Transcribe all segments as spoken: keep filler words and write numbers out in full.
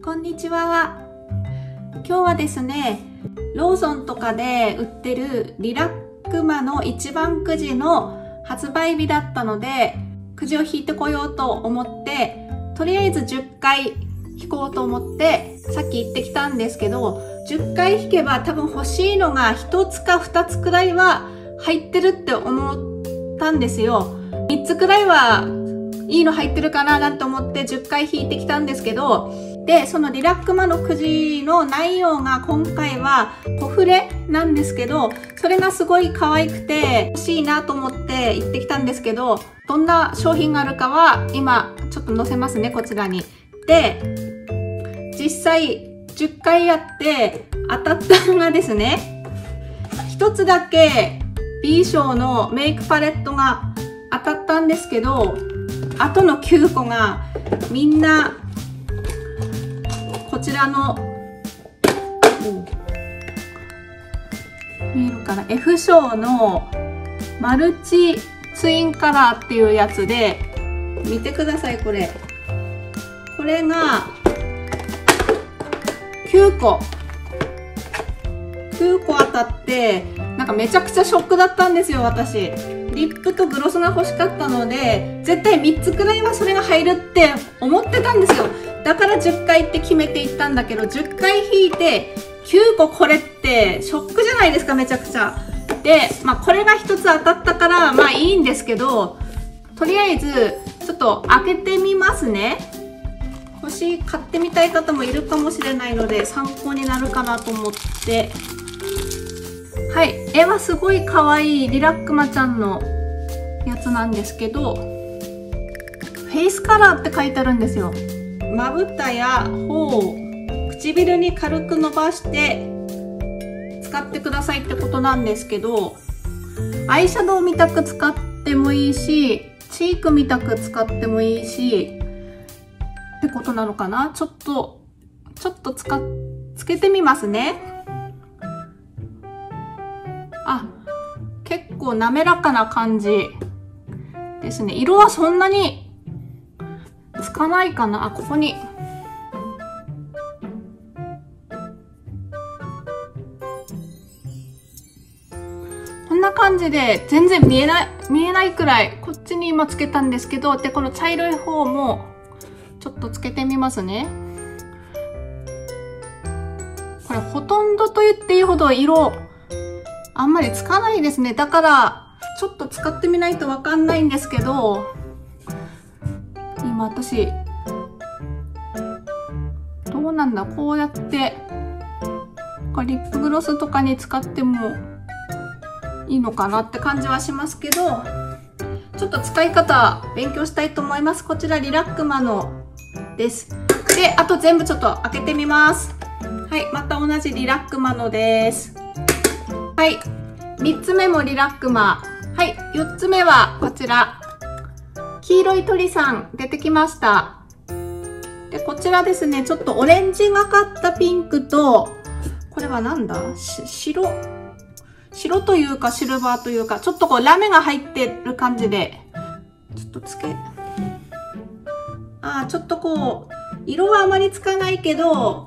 こんにちは。今日はですね、ローソンとかで売ってるリラックマの一番くじの発売日だったので、くじを引いてこようと思って、とりあえずじゅっかい引こうと思って、さっき行ってきたんですけど、じゅっかい引けば多分欲しいのがひとつかふたつくらいは入ってるって思ったんですよ。みっつくらいはいいの入ってるかななんて思ってじゅっかい引いてきたんですけど、で、そのリラックマのくじの内容が今回はコフレなんですけど、それがすごい可愛くて欲しいなと思って行ってきたんですけど、どんな商品があるかは今ちょっと載せますね、こちらに。で、実際じゅっかいやって当たったのがですね、ひとつだけ B 賞のメイクパレットが当たったんですけど、あとのきゅうこがみんなこちらの見えるかな、 F 賞のマルチツインカラーっていうやつで、見てください、これこれがきゅうこきゅうこ当たって、なんかめちゃくちゃショックだったんですよ。私リップとグロスが欲しかったので、絶対みっつくらいはそれが入るって思ってたんですよ。だからじゅっかいって決めていったんだけど、じゅっかい引いてきゅうこ、これってショックじゃないですか、めちゃくちゃ。で、まあこれがひとつ当たったからまあいいんですけど、とりあえずちょっと開けてみますね。欲しい、買ってみたい方もいるかもしれないので参考になるかなと思って。はい、絵はすごい可愛いリラックマちゃんのやつなんですけど、フェイスカラーって書いてあるんですよ。まぶたや頬、唇に軽く伸ばして使ってくださいってことなんですけど、アイシャドウみたく使ってもいいし、チークみたく使ってもいいしってことなのかな。ちょっとちょっとつかつけてみますね。あ、結構滑らかな感じですね。色はそんなにつかないかな。あ、ここにこんな感じで全然見えない見えないくらい、こっちに今つけたんですけど、でこの茶色い方もちょっとつけてみますね。これほとんどと言っていいほど色あんまりつかないですね。だからちょっと使ってみないとわかんないんですけど、今私どうなんだ、こうやってリップグロスとかに使ってもいいのかなって感じはしますけど、ちょっと使い方勉強したいと思います。こちらリラックマのです。で、あと全部ちょっと開けてみます。はい、また同じリラックマのです。はい、みっつめもリラックマ。はい、よっつめはこちら。黄色い鳥さん出てきました。で、こちらですね、ちょっとオレンジがかったピンクと、これはなんだ？し白白というかシルバーというか、ちょっとこうラメが入ってる感じで、ちょっとつけ、あー、ちょっとこう、色はあまりつかないけど、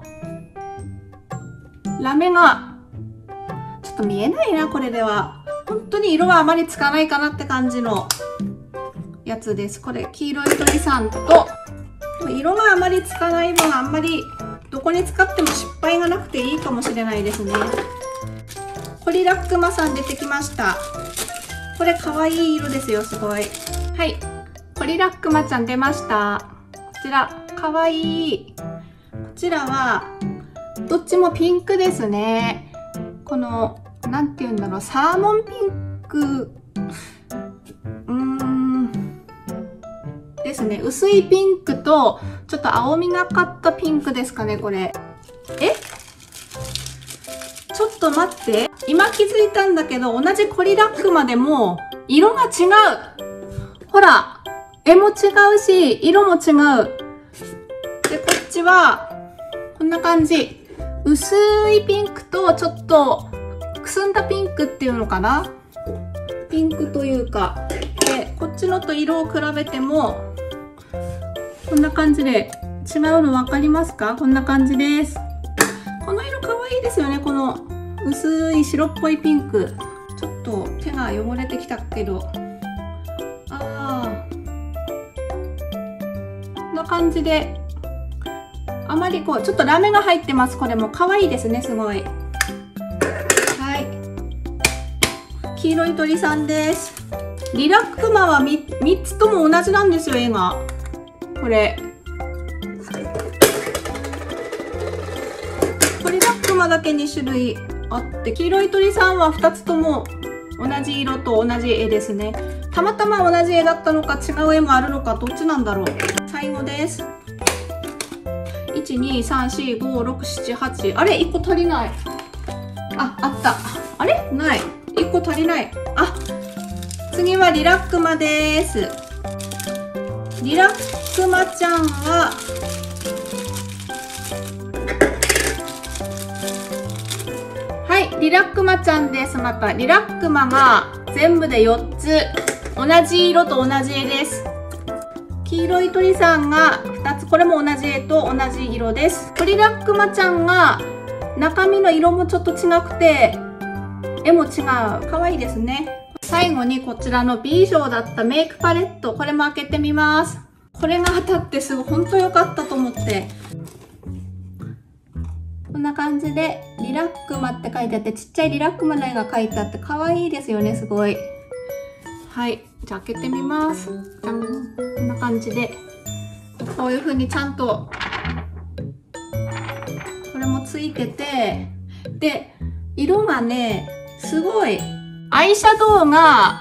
ラメが、ちょっと見えないな、これでは。本当に色はあまりつかないかなって感じのやつです。これ、黄色い鳥さんと、色があまりつかない分、あんまりどこに使っても失敗がなくていいかもしれないですね。コリラックマさん出てきました。これ可愛い色ですよ、すごい。はい。コリラックマちゃん出ました。こちら、可愛い。こちらは、どっちもピンクですね。この、なんて言うんだろう、サーモンピンク、うーん、ですね。薄いピンクと、ちょっと青みがかったピンクですかね、これ。え？ちょっと待って。今気づいたんだけど、同じコリラックマでも、色が違う。ほら、絵も違うし、色も違う。で、こっちは、こんな感じ。薄いピンクと、ちょっと、くすんだピンクっていうのかな？ピンクというか。で、こっちのと色を比べても、こんな感じで違うの分かりますか？こんな感じです。この色かわいいですよね。この薄い白っぽいピンク。ちょっと手が汚れてきたけど。ああ。こんな感じで。あまりこう、ちょっとラメが入ってます。これもかわいいですね、すごい。はい。黄色い鳥さんです。リラックマは 3, みっつとも同じなんですよ、絵が。これ。リラックマだけに種類あって、黄色い鳥さんはふたつとも同じ色と同じ絵ですね。たまたま同じ絵だったのか違う絵もあるのかどっちなんだろう。最後です。いち、に、さん、よん、ご、ろく、しち、はち。あれ ?いっこ足りない。あ、あった。あれない。いっこ足りない。あ、次はリラックマです。リラックマちゃんは、はい、リラックマちゃんです。また、リラックマが全部でよっつ。同じ色と同じ絵です。黄色い鳥さんがふたつ。これも同じ絵と同じ色です。リラックマちゃんが中身の色もちょっと違くて、絵も違う。かわいいですね。最後にこちらの B 賞だったメイクパレット。これも開けてみます。これが当たってすごい本当良かったと思って。こんな感じでリラックマって書いてあって、ちっちゃいリラックマの絵が書いてあって可愛いですよね、すごい。はい、じゃあ開けてみます。じゃん。こんな感じで、こういう風にちゃんと、これもついてて、で、色がね、すごい、アイシャドウが、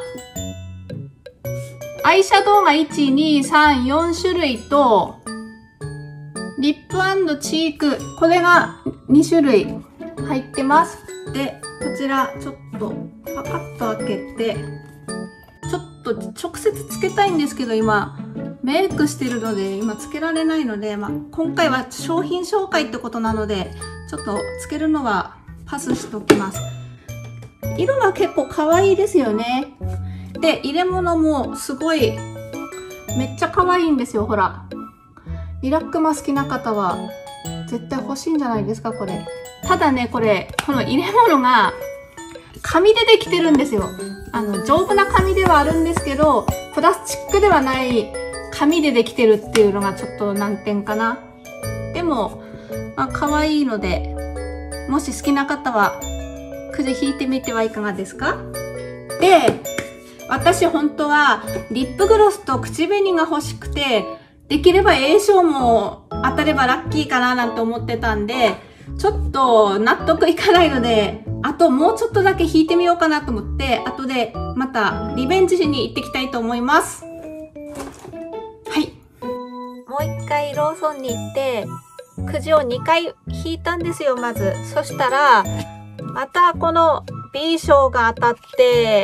アイシャドウがいち、に、さん、よん種類と、リップ&チーク、これがに種類入ってます。で、こちらちょっとパカッと開けて、ちょっと直接つけたいんですけど、今メイクしてるので今つけられないので、まあ、今回は商品紹介ってことなので、ちょっとつけるのはパスしておきます。色が結構可愛いですよね。で、入れ物もすごいめっちゃ可愛いんですよ、ほら。リラックマ好きな方は絶対欲しいんじゃないですか、これ。ただね、これ、この入れ物が紙でできてるんですよ。あの、丈夫な紙ではあるんですけど、プラスチックではない紙でできてるっていうのがちょっと難点かな。でも、まあ、可愛いので、もし好きな方はくじ引いてみてはいかがですか？で、私本当はリップグロスと口紅が欲しくて、できれば A 賞も当たればラッキーかななんて思ってたんで、ちょっと納得いかないので、あともうちょっとだけ引いてみようかなと思って、後でまたリベンジしに行ってきたいと思います。はい。もう一回ローソンに行って、くじをにかい引いたんですよ、まず。そしたら、またこの B 賞が当たって、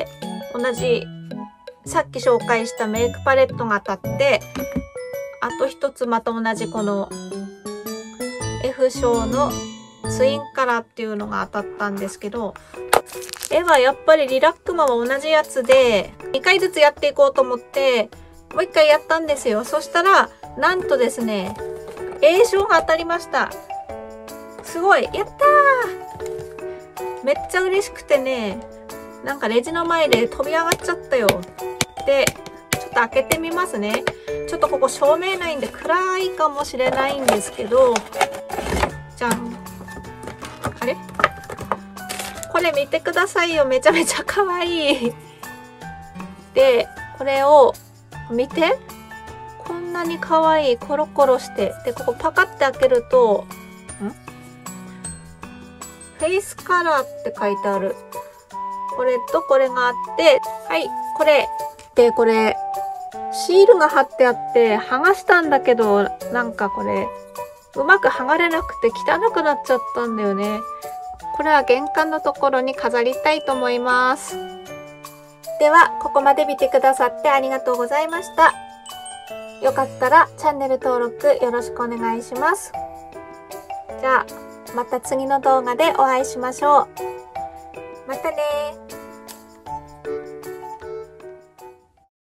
同じ、さっき紹介したメイクパレットが当たって、あと一つまた同じこの F 賞のツインカラーっていうのが当たったんですけど、絵はやっぱりリラックマは同じやつで、にかいずつやっていこうと思って、もういっかいやったんですよ。そしたら、なんとですね、A 賞が当たりました。すごい。やったー！めっちゃ嬉しくてね、なんかレジの前で飛び上がっちゃったよ。で、ちょっと開けてみますね。ちょっとここ照明ないんで暗いかもしれないんですけど、じゃん。あれ？これ見てくださいよ。めちゃめちゃ可愛い。で、これを見て。こんなに可愛い。コロコロして。で、ここパカって開けると、ん？フェイスカラーって書いてある。これとこれがあって、はい、これ。で、これ、シールが貼ってあって、剥がしたんだけど、なんかこれ、うまく剥がれなくて汚くなっちゃったんだよね。これは玄関のところに飾りたいと思います。では、ここまで見てくださってありがとうございました。よかったらチャンネル登録よろしくお願いします。じゃあ、また次の動画でお会いしましょう。またねー。